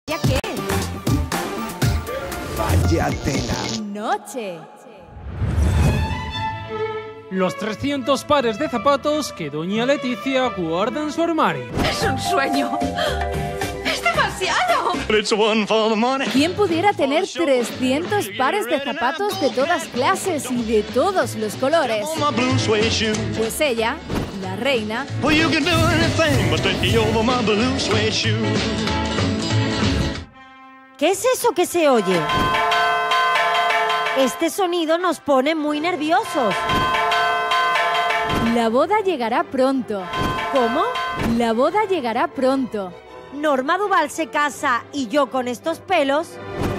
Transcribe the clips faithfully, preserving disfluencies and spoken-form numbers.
¿Ya qué? Vaya tela. Noche. Los trescientos pares de zapatos que doña Leticia guarda en su armario. ¡Es un sueño! ¡Es demasiado! ¿Quién pudiera tener trescientos pares de zapatos de todas clases y de todos los colores? Pues ella, la reina, ¿qué es eso que se oye? Este sonido nos pone muy nerviosos. la boda llegará pronto. ¿Cómo? La boda llegará pronto. Norma Duval se casa y yo con estos pelos.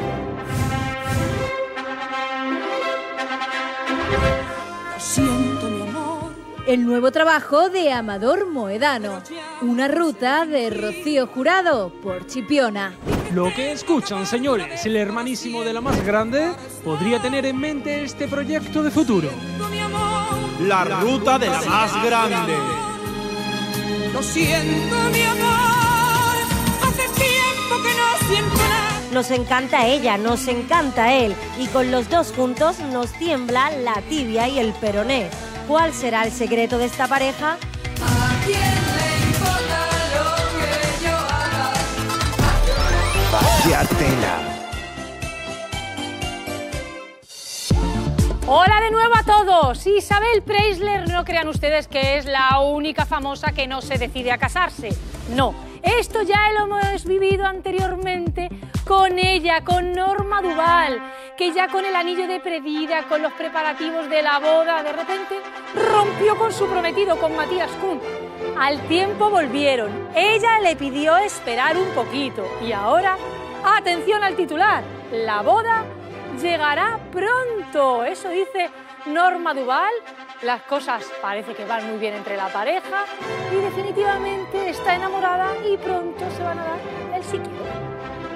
Lo siento, mi amor. El nuevo trabajo de Amador Moedano. Una ruta de Rocío Jurado por Chipiona. Lo que escuchan, señores, el hermanísimo de la más grande podría tener en mente este proyecto de futuro. La ruta de la más grande. Lo siento, mi amor. Hace tiempo que no siento nada. Nos encanta ella, nos encanta él. Y con los dos juntos nos tiembla la tibia y el peroné. ¿Cuál será el secreto de esta pareja? ¿A quién le importa lo que yo haga? Vaya tela. Hola de nuevo a todos. Isabel Preisler, no crean ustedes que es la única famosa que no se decide a casarse. No, esto ya lo hemos vivido anteriormente con ella, con Norma Duval, que ya con el anillo de pedida, con los preparativos de la boda, de repente rompió con su prometido, con Matías Kuhn. Al tiempo volvieron. Ella le pidió esperar un poquito y ahora, atención al titular, la boda llegará pronto, eso dice Norma Duval. Las cosas parece que van muy bien entre la pareja y definitivamente está enamorada y pronto se van a dar el sí quiero.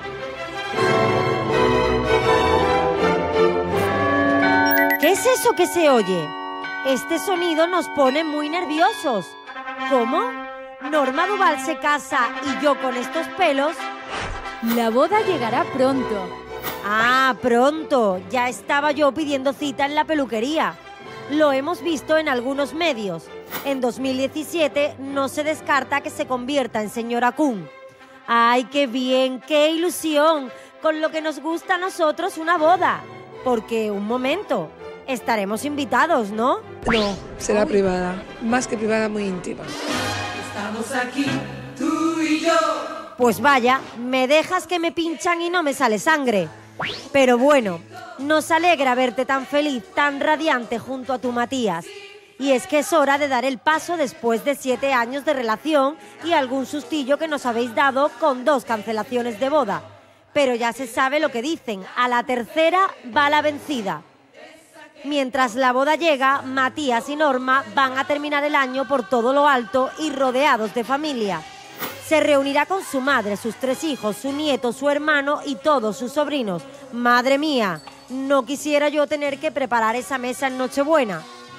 ¿Qué es eso que se oye? Este sonido nos pone muy nerviosos. ¿Cómo? Norma Duval se casa y yo con estos pelos. La boda llegará pronto. Ah, pronto. Ya estaba yo pidiendo cita en la peluquería. Lo hemos visto en algunos medios. En dos mil diecisiete no se descarta que se convierta en señora Kuhn. ¡Ay, qué bien! ¡Qué ilusión! Con lo que nos gusta a nosotros una boda. Porque, un momento, estaremos invitados, ¿no? No, será privada. Más que privada, muy íntima. Estamos aquí, tú y yo. Pues vaya, me dejas que me pinchan y no me sale sangre. Pero bueno, nos alegra verte tan feliz, tan radiante junto a tu Matías. Y es que es hora de dar el paso después de siete años de relación y algún sustillo que nos habéis dado con dos cancelaciones de boda. Pero ya se sabe lo que dicen, a la tercera va la vencida. Mientras la boda llega, Matías y Norma van a terminar el año por todo lo alto y rodeados de familia. Se reunirá con su madre, sus tres hijos, su nieto, su hermano y todos sus sobrinos. Madre mía, no quisiera yo tener que preparar esa mesa en Nochebuena.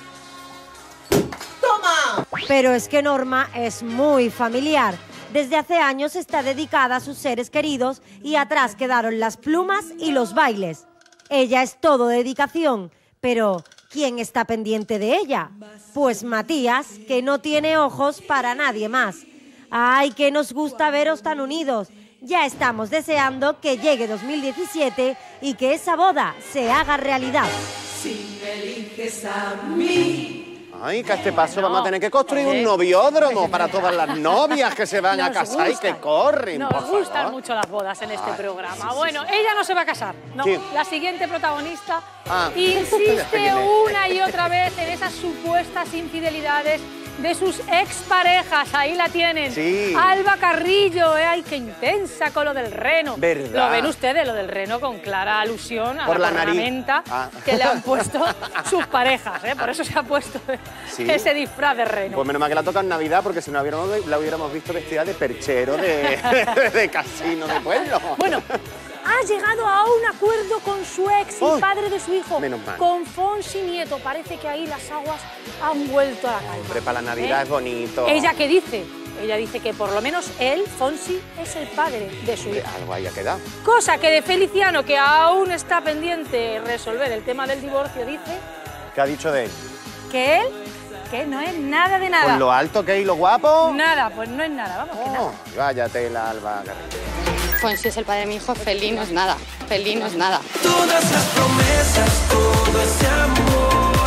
¡Toma! Pero es que Norma es muy familiar. Desde hace años está dedicada a sus seres queridos y atrás quedaron las plumas y los bailes. Ella es todo dedicación, pero ¿quién está pendiente de ella? Pues Matías, que no tiene ojos para nadie más. ¡Ay, que nos gusta veros tan unidos! Ya estamos deseando que llegue dos mil diecisiete y que esa boda se haga realidad. Si me eliges a mí. Ay, que a este paso vamos a tener que construir un noviódromo para todas las novias que se van a Nos casar gusta. y que corren. Nos por gustan favor. mucho las bodas en este Ay, programa. sí, sí, Bueno, sí. ella no se va a casar. No, ¿Quién? la siguiente protagonista Ah. insiste una y otra vez en esas supuestas infidelidades de sus exparejas. Ahí la tienen. Sí. Alba Carrillo, ¿eh? Ay, qué intensa con lo del reno. ¿Verdad? Lo ven ustedes, lo del reno, con clara alusión a Por la, la nariz. ornamenta Ah. que le han puesto sus parejas, ¿eh? Por eso se ha puesto Sí. ese disfraz de reno. Pues menos mal que la toca en Navidad, porque si no hubiéramos, la hubiéramos visto vestida de perchero, de, de casino de pueblo. Bueno, ha llegado a un acuerdo con su ex y ¡Ay! padre de su hijo, Menos mal. con Fonsi Nieto. Parece que ahí las aguas han vuelto a la calma. Hombre, para la Navidad ¿Eh? es bonito. ¿Ella qué dice? Ella dice que por lo menos él, Fonsi, es el padre de su hija. Algo haya quedado. Cosa que de Feliciano, que aún está pendiente resolver el tema del divorcio, dice... ¿Qué ha dicho de él? Que él, que no es nada de nada. ¿Con lo alto que es y lo guapo? Nada, pues no es nada, vamos, oh, que nada. Vaya tela, Alba Garrido. Fonsi es el padre de mi hijo, feliz no es nada, feliz no es nada. Todas las promesas, todo ese amor.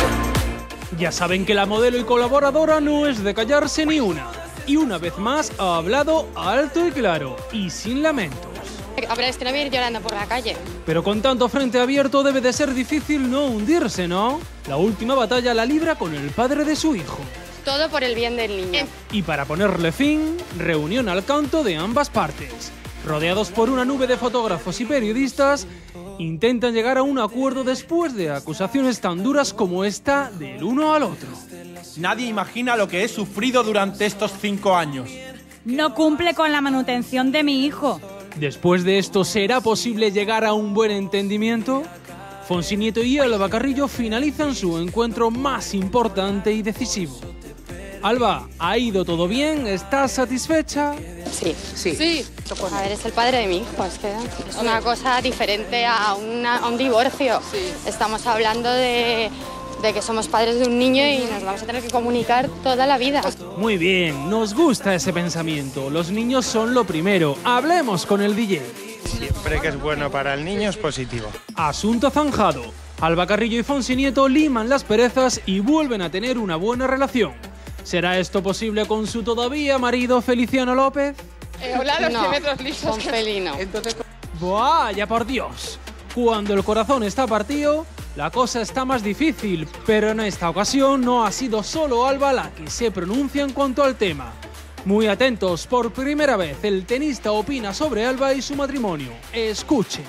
Ya saben que la modelo y colaboradora no es de callarse ni una. Y una vez más ha hablado alto y claro, y sin lamentos. Habrá que no voy a ir llorando por la calle. Pero con tanto frente abierto debe de ser difícil no hundirse, ¿no? La última batalla la libra con el padre de su hijo. Todo por el bien del niño. Y para ponerle fin, reunión al canto de ambas partes. Rodeados por una nube de fotógrafos y periodistas, intentan llegar a un acuerdo después de acusaciones tan duras como esta del uno al otro. Nadie imagina lo que he sufrido durante estos cinco años. No cumple con la manutención de mi hijo. Después de esto, ¿será posible llegar a un buen entendimiento? Fonsi Nieto y Alba Carrillo finalizan su encuentro más importante y decisivo. Alba, ¿ha ido todo bien? ¿Estás satisfecha? Sí. Sí. sí. A ver, es el padre de mi hijo, es que es una cosa diferente a, una, a un divorcio. Sí. Estamos hablando de, de que somos padres de un niño y nos vamos a tener que comunicar toda la vida. Muy bien, nos gusta ese pensamiento. Los niños son lo primero. Hablemos con el D J. Siempre que es bueno para el niño es positivo. Asunto zanjado. Alba Carrillo y Fonsi Nieto liman las perezas y vuelven a tener una buena relación. ¿Será esto posible con su todavía marido Feliciano López? Eh, hola, los no, metros lisos. Con Felino. Entonces... ¡Vaya por Dios! Cuando el corazón está partido, la cosa está más difícil, pero en esta ocasión no ha sido solo Alba la que se pronuncia en cuanto al tema. Muy atentos, por primera vez el tenista opina sobre Alba y su matrimonio. Escuchen.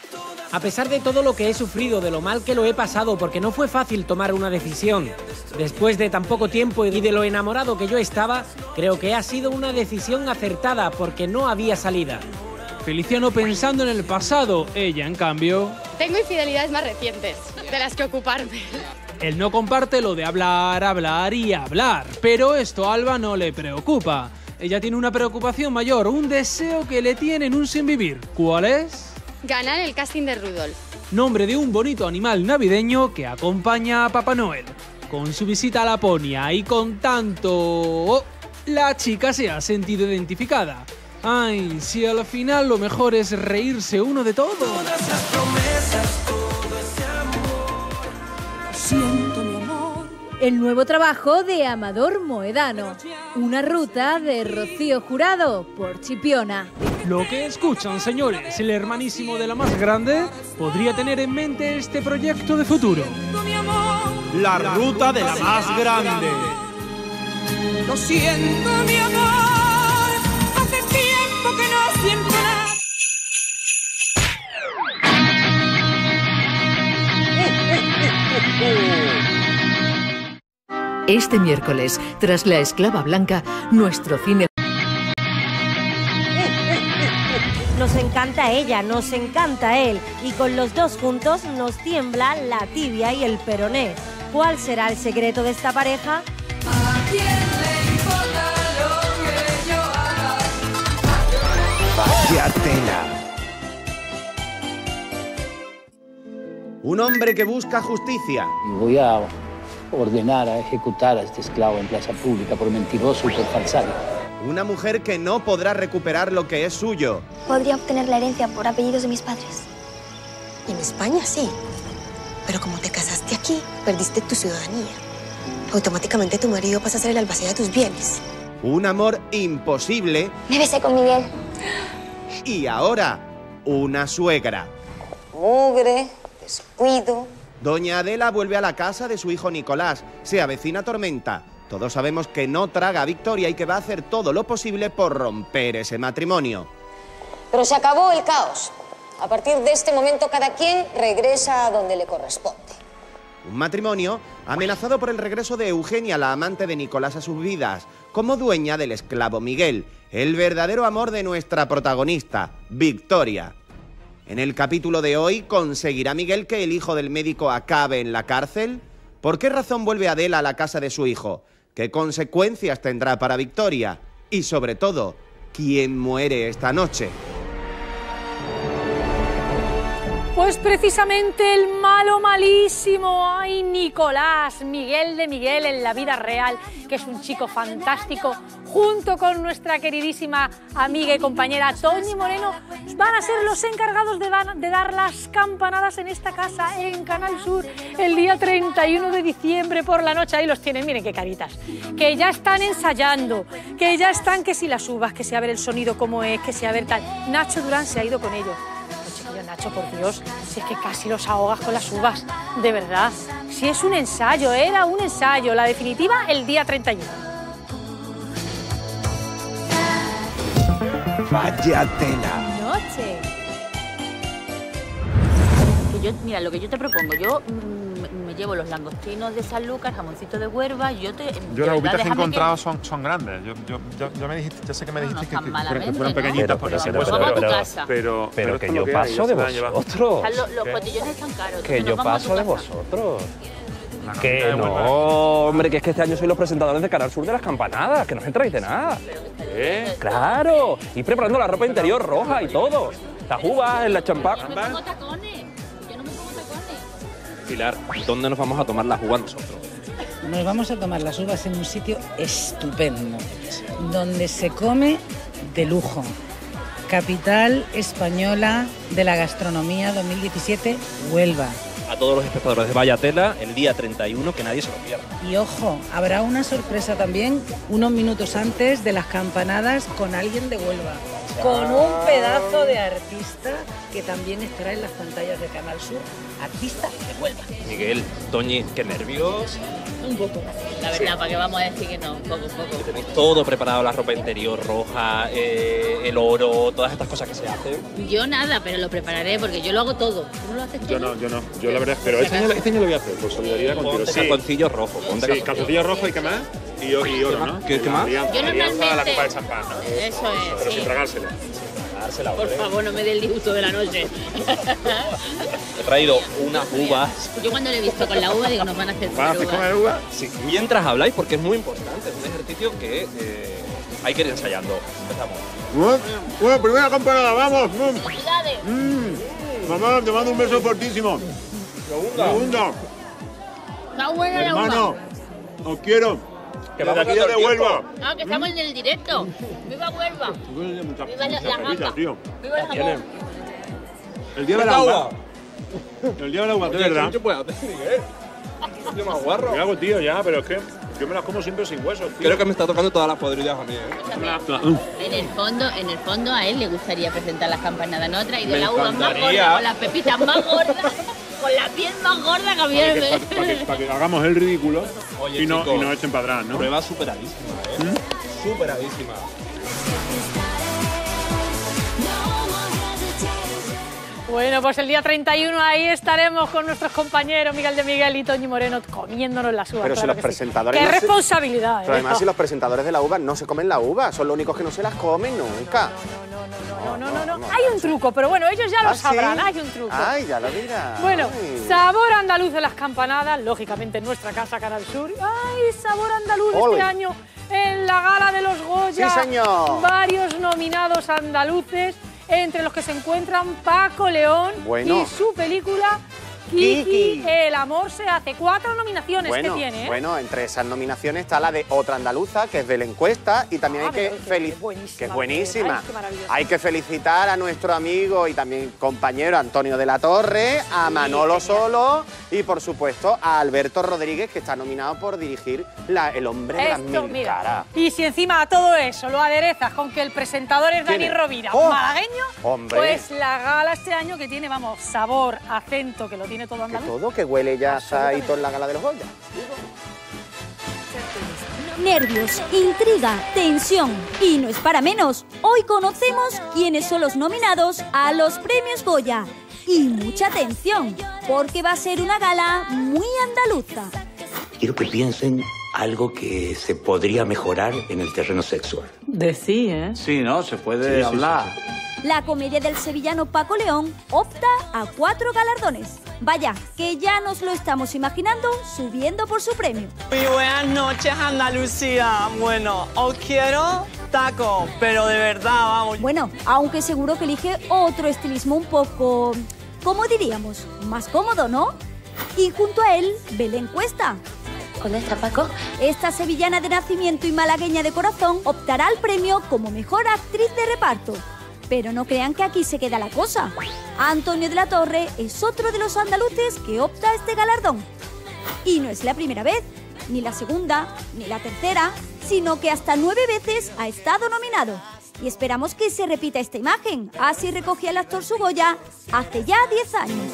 A pesar de todo lo que he sufrido, de lo mal que lo he pasado, porque no fue fácil tomar una decisión, después de tan poco tiempo y de lo enamorado que yo estaba, creo que ha sido una decisión acertada porque no había salida. Feliciano pensando en el pasado, ella en cambio... Tengo infidelidades más recientes, de las que ocuparme. Él no comparte lo de hablar, hablar y hablar, pero esto a Alba no le preocupa. Ella tiene una preocupación mayor, un deseo que le tienen un sin vivir. ¿Cuál es? Ganar el casting de Rudolf. Nombre de un bonito animal navideño que acompaña a Papá Noel. Con su visita a Laponia y con tanto... Oh, la chica se ha sentido identificada. Ay, si al final lo mejor es reírse uno de todo. Todas las promesas, todo ese amor. Siento mi amor. El nuevo trabajo de Amador Moedano. Una ruta de Rocío Jurado por Chipiona. Lo que escuchan, señores, el hermanísimo de la más grande podría tener en mente este proyecto de futuro. La ruta de la más grande. Lo siento, mi amor. Hace tiempo que no siento nada. Este miércoles, tras La Esclava Blanca, nuestro cine... Nos encanta ella, nos encanta él, y con los dos juntos nos tiembla la tibia y el peroné. ¿Cuál será el secreto de esta pareja? ¿A quién le importa lo que yo haga? Vaya tela. Un hombre que busca justicia. Voy a ordenar a ejecutar a este esclavo en plaza pública por mentiroso y por falsario. Una mujer que no podrá recuperar lo que es suyo. Podría obtener la herencia por apellidos de mis padres. En España sí, pero como te casaste aquí, perdiste tu ciudadanía. Automáticamente tu marido pasa a ser el albacea de tus bienes. Un amor imposible. Me besé con Miguel. Y ahora, una suegra. Mugre, descuido. Doña Adela vuelve a la casa de su hijo Nicolás. Se avecina tormenta. Todos sabemos que no traga a Victoria y que va a hacer todo lo posible por romper ese matrimonio. Pero se acabó el caos. A partir de este momento cada quien regresa a donde le corresponde. Un matrimonio amenazado por el regreso de Eugenia, la amante de Nicolás, a sus vidas, como dueña del esclavo Miguel, el verdadero amor de nuestra protagonista, Victoria. En el capítulo de hoy, ¿conseguirá Miguel que el hijo del médico acabe en la cárcel? ¿Por qué razón vuelve Adela a la casa de su hijo? ¿Qué consecuencias tendrá para Victoria? Y sobre todo, ¿quién muere esta noche? Pues precisamente el malo malísimo, ay, Nicolás, Miguel de Miguel en la vida real, que es un chico fantástico, junto con nuestra queridísima amiga y compañera Toñi Moreno, van a ser los encargados de, de dar las campanadas en esta casa, en Canal Sur, el día treinta y uno de diciembre por la noche. Ahí los tienen, miren qué caritas, que ya están ensayando, que ya están, que si las uvas, que si a ver el sonido cómo es, que si a ver tal. Nacho Durán se ha ido con ellos. Nacho, por Dios, si es que casi los ahogas con las uvas, de verdad. Si es un ensayo, era un ensayo. La definitiva, el día treinta y uno. Vaya tela. Noche. Que yo, mira, lo que yo te propongo, yo mmm, me llevo los langostinos de San Lucas, jamoncito de Huelva, yo te... Yo las uvitas que he encontrado que... son, son grandes. Yo, yo, yo, yo me dijiste, ya sé que me dijiste no, no que, que, que fueran pequeñitas, porque se pero, pero, pero, pero, pero, pero que yo paso de vosotros. Los, los cotillones están caros. Que yo paso de vosotros. Que no, hombre, que es que este año sois los presentadores de Canal Sur de las campanadas, que no os enteráis de nada. ¿Eh? Claro, y preparando la ropa interior roja y todo. Las uvas, la champán. Yo no me pongo tacones. Yo no me pongo tacones. Pilar, ¿dónde nos vamos a tomar las uvas nosotros? Nos vamos a tomar las uvas en un sitio estupendo, donde se come de lujo. Capital española de la gastronomía dos mil diecisiete, Huelva. A todos los espectadores de Vaya Tela, el día treinta y uno, que nadie se lo pierda. Y ojo, habrá una sorpresa también unos minutos antes de las campanadas con alguien de Huelva. Con un pedazo de artista que también estará en las pantallas de Canal Sur. Artista de Huelva. Miguel, Toñi, qué nervios. Un poco, la verdad, sí. ¿Para qué vamos a decir que no? Un poco, un poco. Tenéis todo preparado, la ropa interior roja, eh, el oro, todas estas cosas que se hacen. Yo nada, pero lo prepararé porque yo lo hago todo. ¿Tú lo haces todo? Yo no, yo no. Yo la verdad, pero este año, este año lo voy a hacer, por solidaridad contigo. Ponte sí. calzoncillo rojo. Ponte sí, calzoncillo rojo y qué más. Y, y oro, ¿no? ¿Qué, ¿qué más? Alianza, yo normalmente... alianza, la copa de champán, ¿no? Eso es, Pero sí. sin tragársela. Por favor, no me dé el disgusto de la noche. He traído unas uvas. Yo cuando lo he visto con la uva digo, nos van a hacer ¿Van a hacer comer uva? Sí, mientras habláis, porque es muy importante, es un ejercicio que eh, hay que ir ensayando. Empezamos. Bueno, bueno, primera campanada, vamos. ¡Felicidades! Mm. Mamá, te mando un beso fortísimo. Segunda. Segunda. Está buena la uva. Hermano, os quiero. Que desde aquí de Huelva. Ah, que estamos en el directo. ¡Viva Huelva! Mucha, ¡Viva la, la gamba! Tío. ¡Viva el jamón! El día de la uva. El día de la uva, de verdad. ¿Qué puedes hacer, Miguel? Yo más guarro. ¿Qué hago, tío? Ya, pero es que yo me las como siempre sin huesos, tío. Creo que me está tocando todas las podridas a mí, ¿eh? En el fondo, en el fondo a él le gustaría presentar las campanadas, ¿no? Ha traído la uva más encantaría. gorda, con las pepitas más gordas, con la piel más gorda que había. Para que, para, para que, para que hagamos el ridículo. Oye, y, no, chicos, y no echen para atrás, ¿no? Prueba superadísima, ¿eh? ¿Mm? Superadísima. Bueno, pues el día treinta y uno ahí estaremos con nuestros compañeros Miguel de Miguel y Toñi Moreno comiéndonos las uvas. Pero si claro los que presentadores... sí. ¡Qué no se... responsabilidad! Pero ¿eh? además si los presentadores de la uva no se comen la uva, son los únicos que no se las comen nunca. No, no, no, no, no. Hay un truco, pero bueno, ellos ya lo ¿Ah, sabrán, sí? hay un truco. Ay, ya lo dirás. Bueno, Ay. sabor andaluz de las campanadas, lógicamente en nuestra casa Canal Sur. ¡Ay, sabor andaluz Ole. este año en la gala de los Goya! ¡Sí, señor! Varios nominados andaluces, entre los que se encuentran Paco León bueno. y su película Kiki, Kiki. El amor se hace. Cuatro nominaciones bueno, que tiene, ¿eh? Bueno, entre esas nominaciones está la de Otra Andaluza, que es de la encuesta, y también Ah, hay que que- que felicitar... buenísima, Que es buenísima. Ay, qué maravillosa. Hay que felicitar a nuestro amigo y también compañero Antonio de la Torre, a Manolo Solo y, por supuesto, a Alberto Rodríguez, que está nominado por dirigir la, El hombre de las Esto, mil mira, caras. y si encima a todo eso lo aderezas con que el presentador es ¿Quién Dani es? Rovira, ¡Oh! malagueño, Hombre. pues la gala este año que tiene, vamos, sabor, acento, que lo tiene todo Que andaluz. todo, que huele ya y todo en la gala de los Goya. Nervios, intriga, tensión. Y no es para menos. Hoy conocemos quiénes son los nominados a los premios Goya. Y mucha atención, porque va a ser una gala muy andaluza. Quiero que piensen algo que se podría mejorar en el terreno sexual. De sí, ¿eh? Sí, ¿no? Se puede Sí, sí, hablar. La comedia del sevillano Paco León opta a cuatro galardones. Vaya, que ya nos lo estamos imaginando subiendo por su premio. Muy buenas noches, Andalucía. Bueno, os quiero tacos, pero de verdad, vamos. Bueno, aunque seguro que elige otro estilismo un poco, ¿cómo diríamos? Más cómodo, ¿no? Y junto a él, Belén Cuesta. ¿Dónde está Paco? Esta sevillana de nacimiento y malagueña de corazón optará al premio como mejor actriz de reparto. Pero no crean que aquí se queda la cosa. Antonio de la Torre es otro de los andaluces que opta a este galardón. Y no es la primera vez, ni la segunda, ni la tercera, sino que hasta nueve veces ha estado nominado. Y esperamos que se repita esta imagen. Así recogía el actor su Goya hace ya diez años.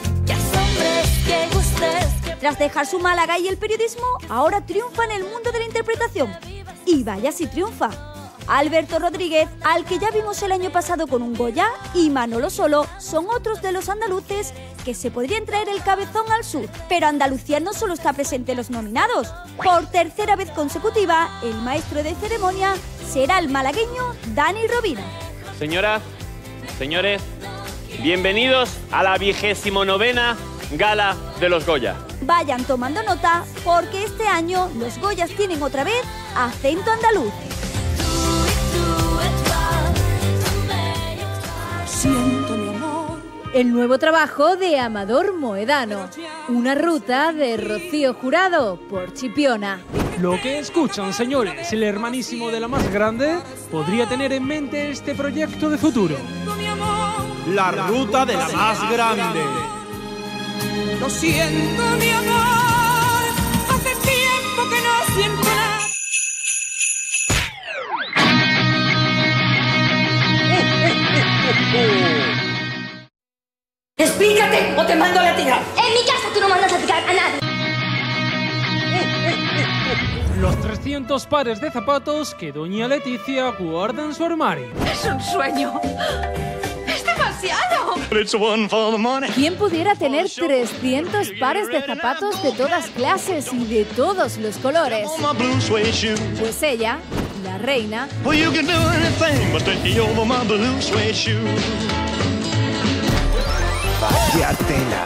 Tras dejar su Málaga y el periodismo, ahora triunfa en el mundo de la interpretación. Y vaya si triunfa. Alberto Rodríguez, al que ya vimos el año pasado con un Goya, y Manolo Solo son otros de los andaluces que se podrían traer el cabezón al sur. Pero Andalucía no solo está presente en los nominados. Por tercera vez consecutiva, el maestro de ceremonia será el malagueño Dani Rovira. Señoras, señores, bienvenidos a la vigésimo novena Gala de los Goya. Vayan tomando nota porque este año los Goyas tienen otra vez acento andaluz. Siento mi amor. El nuevo trabajo de Amador Moedano. Una ruta de Rocío Jurado por Chipiona. Lo que escuchan, señores, el hermanísimo de la más grande podría tener en mente este proyecto de futuro. La ruta de la más grande. Lo siento, mi amor. Hace tiempo que no siento nada. ¡Explícate o te mando a la tirar! En mi casa tú no mandas a tirar a nadie. Los trescientos pares de zapatos que doña Leticia guarda en su armario. Es un sueño. ¡Es demasiado! ¿Quién pudiera tener trescientos pares de zapatos de todas clases y de todos los colores? Pues ella, la reina, Vaya tela.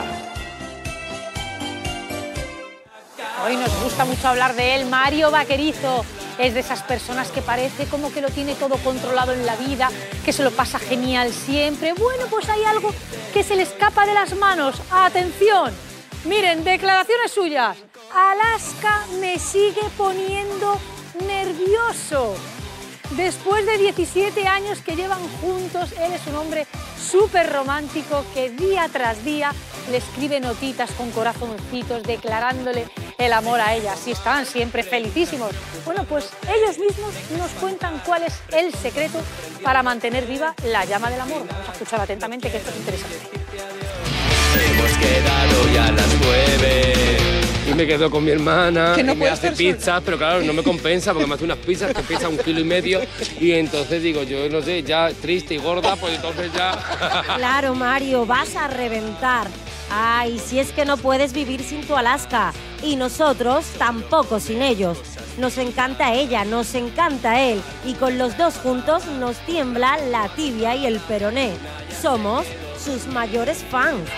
Hoy nos gusta mucho hablar de él, Mario Vaquerizo. Es de esas personas que parece como que lo tiene todo controlado en la vida, que se lo pasa genial siempre. Bueno, pues hay algo que se le escapa de las manos. ¡Atención! Miren, declaraciones suyas. Alaska me sigue poniendo nervioso. Después de diecisiete años que llevan juntos, él es un hombre súper romántico que día tras día le escribe notitas con corazoncitos declarándole el amor a ella. Así están siempre felicísimos. Bueno, pues ellos mismos nos cuentan cuál es el secreto para mantener viva la llama del amor. Vamos a escuchar atentamente que esto es interesante. Hemos quedado ya a las nueve. Y me quedo con mi hermana, que no y me hace pizzas, pero claro, no me compensa porque me hace unas pizzas que pesan un kilo y medio y entonces digo, yo no sé, ya triste y gorda, pues entonces ya... Claro, Mario, vas a reventar. Ay, si es que no puedes vivir sin tu Alaska. Y nosotros tampoco sin ellos. Nos encanta ella, nos encanta él. Y con los dos juntos nos tiembla la tibia y el peroné. Somos sus mayores fans.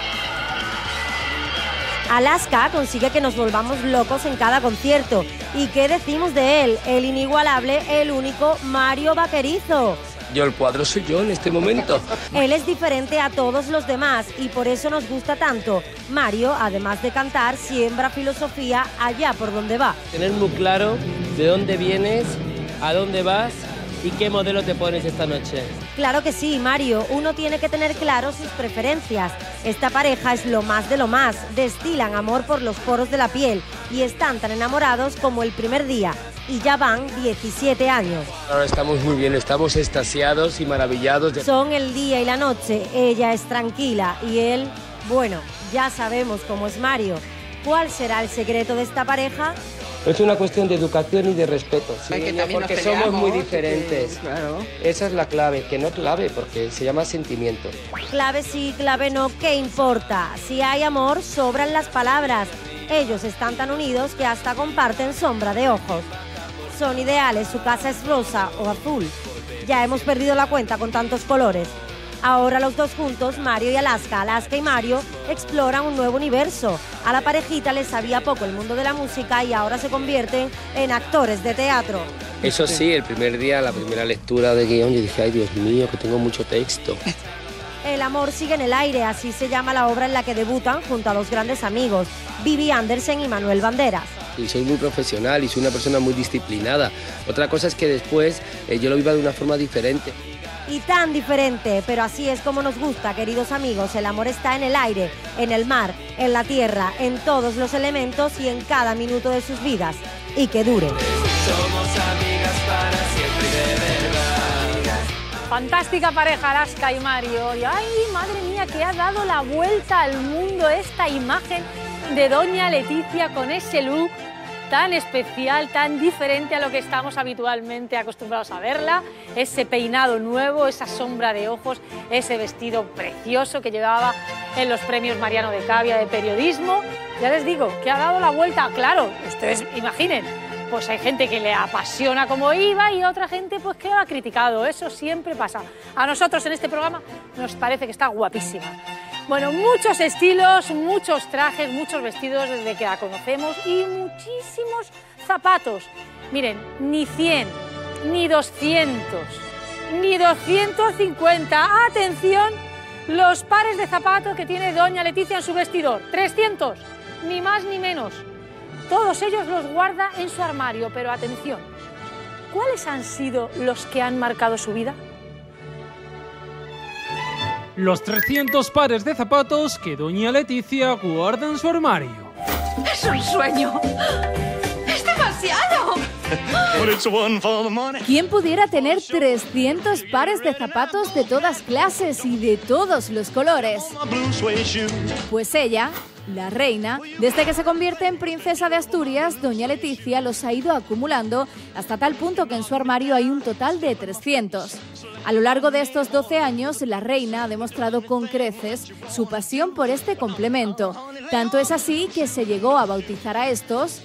Alaska consigue que nos volvamos locos en cada concierto. ¿Y qué decimos de él? El inigualable, el único Mario Vaquerizo. Yo el cuadro soy yo en este momento. Él es diferente a todos los demás y por eso nos gusta tanto. Mario, además de cantar, siembra filosofía allá por donde va. Tener muy claro de dónde vienes, a dónde vas y qué modelo te pones esta noche. Claro que sí, Mario. Uno tiene que tener claro sus preferencias. Esta pareja es lo más de lo más. Destilan amor por los poros de la piel y están tan enamorados como el primer día. Y ya van diecisiete años. Ahora estamos muy bien, estamos extasiados y maravillados. De... Son el día y la noche. Ella es tranquila y él, bueno, ya sabemos cómo es Mario. ¿Cuál será el secreto de esta pareja? Es una cuestión de educación y de respeto, ¿sí? Ay, que porque peleamos, somos muy diferentes. Que, claro. Esa es la clave, que no clave, porque se llama sentimiento. Clave sí, clave no, ¿qué importa? Si hay amor, sobran las palabras. Ellos están tan unidos que hasta comparten sombra de ojos. Son ideales, su casa es rosa o azul. Ya hemos perdido la cuenta con tantos colores. Ahora los dos juntos, Mario y Alaska, Alaska y Mario, exploran un nuevo universo. A la parejita les sabía poco el mundo de la música y ahora se convierten en actores de teatro. Eso sí, el primer día, la primera lectura de guión, yo dije, ay Dios mío, que tengo mucho texto. El amor sigue en el aire, así se llama la obra en la que debutan junto a dos grandes amigos, Vivi Andersen y Manuel Banderas. Y soy muy profesional y soy una persona muy disciplinada. Otra cosa es que después eh, yo lo viva de una forma diferente. Y tan diferente, pero así es como nos gusta, queridos amigos. El amor está en el aire, en el mar, en la tierra, en todos los elementos y en cada minuto de sus vidas. Y que dure. Somos amigas para siempre y de verdad. Fantástica pareja, Alaska y Mario. Y ay, madre mía, que ha dado la vuelta al mundo esta imagen de doña Leticia con ese look tan especial, tan diferente a lo que estamos habitualmente acostumbrados a verla, ese peinado nuevo, esa sombra de ojos, ese vestido precioso que llevaba en los premios Mariano de Cavia de periodismo. Ya les digo, que ha dado la vuelta, claro, ustedes imaginen, pues hay gente que le apasiona como iba y otra gente pues que lo ha criticado, eso siempre pasa. A nosotros en este programa nos parece que está guapísima. Bueno, muchos estilos, muchos trajes, muchos vestidos desde que la conocemos y muchísimos zapatos. Miren, ni cien, ni doscientos, ni doscientos cincuenta. ¡Atención! Los pares de zapatos que tiene doña Leticia en su vestidor. trescientos, ni más ni menos. Todos ellos los guarda en su armario, pero atención, ¿cuáles han sido los que han marcado su vida? Los trescientos pares de zapatos que doña Leticia guarda en su armario. ¡Es un sueño! ¡Es demasiado! ¿Quién pudiera tener trescientos pares de zapatos de todas clases y de todos los colores? Pues ella, la reina, desde que se convierte en princesa de Asturias, doña Leticia los ha ido acumulando hasta tal punto que en su armario hay un total de trescientos. A lo largo de estos doce años, la reina ha demostrado con creces su pasión por este complemento. Tanto es así que se llegó a bautizar a estos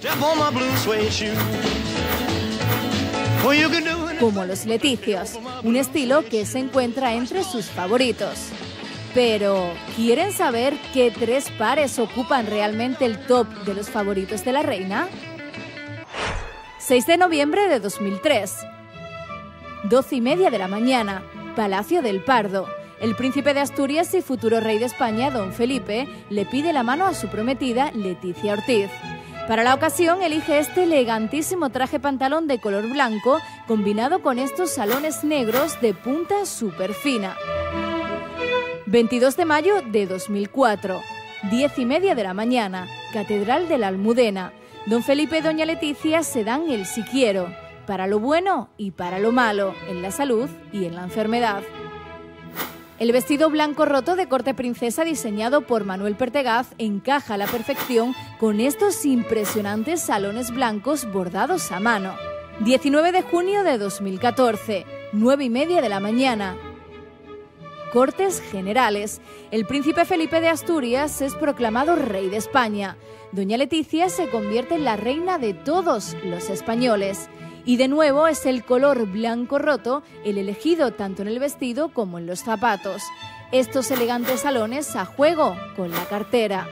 como los leticios, un estilo que se encuentra entre sus favoritos. Pero, ¿quieren saber qué tres pares ocupan realmente el top de los favoritos de la reina? seis de noviembre de dos mil tres. doce y media de la mañana, Palacio del Pardo. El príncipe de Asturias y futuro rey de España, don Felipe, le pide la mano a su prometida, Leticia Ortiz. Para la ocasión elige este elegantísimo traje pantalón de color blanco combinado con estos salones negros de punta súper fina. veintidós de mayo de dos mil cuatro, diez y media de la mañana, Catedral de la Almudena. Don Felipe y doña Leticia se dan el si quiero, para lo bueno y para lo malo, en la salud y en la enfermedad. El vestido blanco roto de corte princesa diseñado por Manuel Pertegaz encaja a la perfección con estos impresionantes salones blancos bordados a mano. diecinueve de junio de dos mil catorce, nueve y media de la mañana. Cortes Generales. El príncipe Felipe de Asturias es proclamado rey de España. Doña Leticia se convierte en la reina de todos los españoles. Y de nuevo es el color blanco roto el elegido tanto en el vestido como en los zapatos. Estos elegantes salones a juego con la cartera.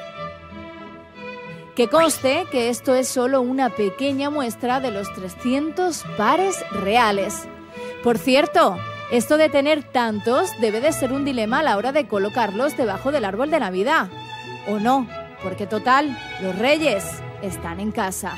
Que conste que esto es solo una pequeña muestra de los trescientos pares reales. Por cierto, esto de tener tantos debe de ser un dilema a la hora de colocarlos debajo del árbol de Navidad. ¿O no? Porque total, los reyes están en casa.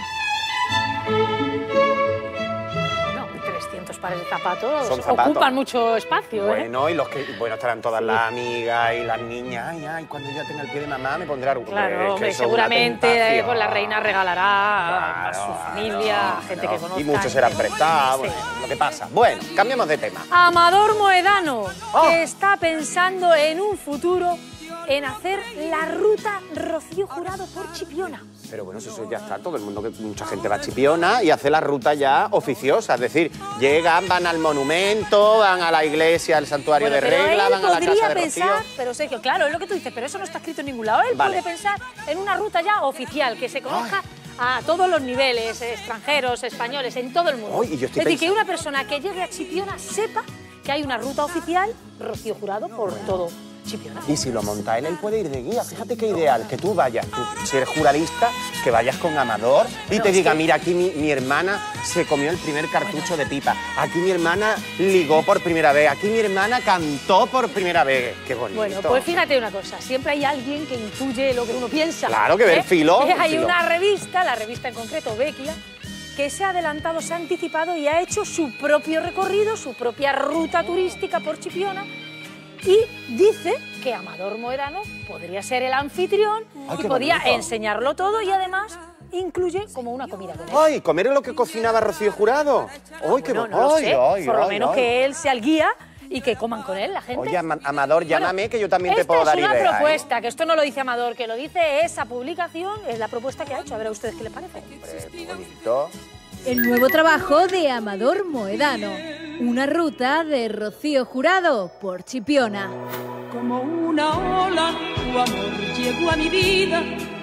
Pares de zapatos, Son zapatos. Ocupan mucho espacio. Bueno, ¿eh? y los que bueno estarán todas las amigas y las niñas. Ay, ay, cuando ya tenga el pie de mamá me pondré algo. Claro, hombre, seguramente eh, pues la reina regalará claro, a su familia, no, a gente no. que conozca. Y muchos serán prestados, sí. Bueno, lo que pasa. Bueno, cambiemos de tema. Amador Moedano, oh. que está pensando en un futuro en hacer la ruta Rocío Jurado por Chipiona. Pero bueno, eso ya está, todo el mundo, que mucha gente va a Chipiona y hace la ruta ya oficiosa, es decir, llegan, van al monumento, van a la iglesia, al santuario bueno, de Regla, van a la casa de pensar, Rocío. Pero Sergio, claro, es lo que tú dices, pero eso no está escrito en ningún lado. Él vale. puede pensar en una ruta ya oficial, que se conozca Ay. a todos los niveles, extranjeros, españoles, en todo el mundo. Ay, y yo estoy es decir, que una persona que llegue a Chipiona sepa que hay una ruta oficial Rocío Jurado por todo Chipiona. Y si lo monta él, él puede ir de guía. Fíjate qué ideal, que tú vayas, tú, si eres juradista, que vayas con Amador y no, te diga, que... mira, aquí mi, mi hermana se comió el primer cartucho bueno. de pipa, aquí mi hermana ligó por primera vez, aquí mi hermana cantó por primera vez. Qué bonito. Bueno, pues fíjate una cosa, siempre hay alguien que intuye lo que uno piensa. Claro, que ve el filo. ¿Eh? Hay filo. una revista, la revista en concreto, Vecchia, que se ha adelantado, se ha anticipado y ha hecho su propio recorrido, su propia ruta turística por Chipiona. Y dice que Amador Moedano podría ser el anfitrión Ay, y podría bonito. enseñarlo todo y además incluye como una comida con él. ¡Ay, comer lo que cocinaba Rocío Jurado! ¡Ay, qué bueno, no lo ay, sé. ay, Por lo ay, menos ay. que él sea el guía y que coman con él la gente. Oye, Amador, llámame bueno, que yo también te puedo dar ideas. Esta es una idea, propuesta, ¿eh? que esto no lo dice Amador, que lo dice esa publicación, es la propuesta que ha hecho. A ver a ustedes qué les parece. Hombre, qué bonito. El nuevo trabajo de Amador Moedano. Una ruta de Rocío Jurado por Chipiona. Como una ola, tu amor llegó a mi vida.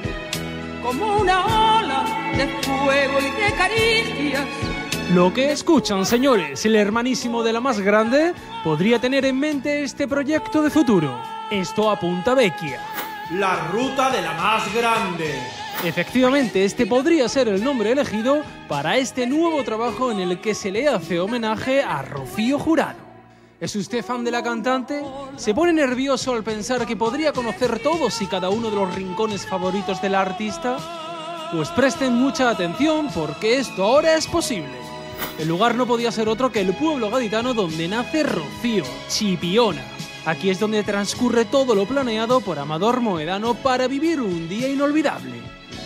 Como una ola de fuego y de caricias. Lo que escuchan, señores, el hermanísimo de la más grande podría tener en mente este proyecto de futuro. Esto apunta a Vecchia. La ruta de la más grande. Efectivamente, este podría ser el nombre elegido para este nuevo trabajo en el que se le hace homenaje a Rocío Jurado. ¿Es usted fan de la cantante? ¿Se pone nervioso al pensar que podría conocer todos y cada uno de los rincones favoritos de la artista? Pues presten mucha atención porque esto ahora es posible. El lugar no podía ser otro que el pueblo gaditano donde nace Rocío, Chipiona. Aquí es donde transcurre todo lo planeado por Amador Moedano para vivir un día inolvidable.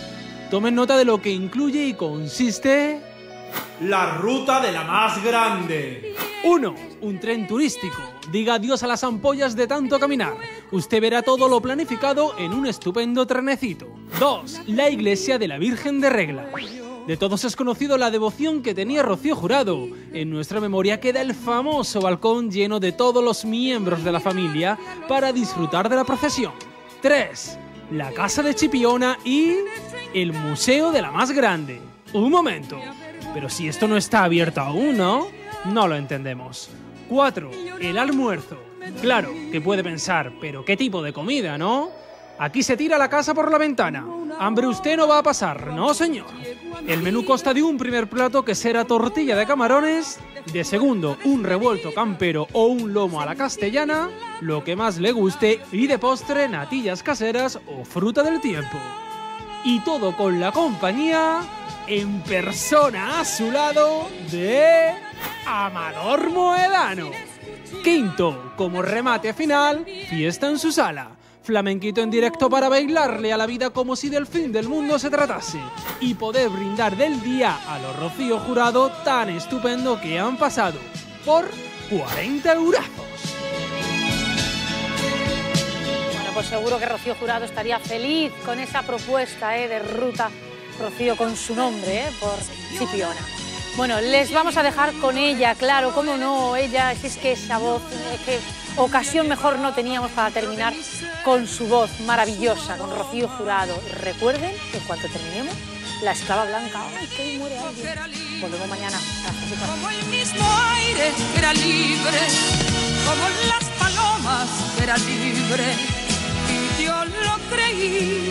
Tomen nota de lo que incluye y consiste... La ruta de la más grande. uno. Un tren turístico. Diga adiós a las ampollas de tanto caminar. Usted verá todo lo planificado en un estupendo trenecito. dos. La iglesia de la Virgen de Regla. De todos es conocido la devoción que tenía Rocío Jurado. En nuestra memoria queda el famoso balcón lleno de todos los miembros de la familia para disfrutar de la procesión. tres. La casa de Chipiona y... el museo de la más grande. Un momento. Pero si esto no está abierto aún, ¿no? No lo entendemos. cuatro. El almuerzo. Claro, que puede pensar, pero ¿qué tipo de comida, no? Aquí se tira la casa por la ventana. Hambre usted no va a pasar, no señor. El menú consta de un primer plato que será tortilla de camarones, de segundo un revuelto campero o un lomo a la castellana, lo que más le guste, y de postre natillas caseras o fruta del tiempo. Y todo con la compañía, en persona a su lado, de Amador Moedano. Quinto, como remate final, fiesta en su sala. Flamenquito en directo para bailarle a la vida como si del fin del mundo se tratase. Y poder brindar del día a los Rocío Jurado tan estupendo que han pasado. Por cuarenta eurazos. Pues seguro que Rocío Jurado estaría feliz con esa propuesta eh, de ruta Rocío con su nombre, eh, por Chipiona. Bueno, les vamos a dejar con ella, claro, cómo no, ella, si es que esa voz, es que ocasión mejor no teníamos para terminar con su voz maravillosa, con Rocío Jurado. Recuerden que en cuanto terminemos, la esclava blanca, ¡ay, que hoy muere alguien! Volvemos mañana. Como el mismo aire que era libre, como las palomas que era libre. Yo lo creí.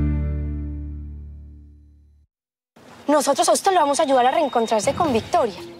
Nosotros a usted lo vamos a ayudar a reencontrarse con Victoria.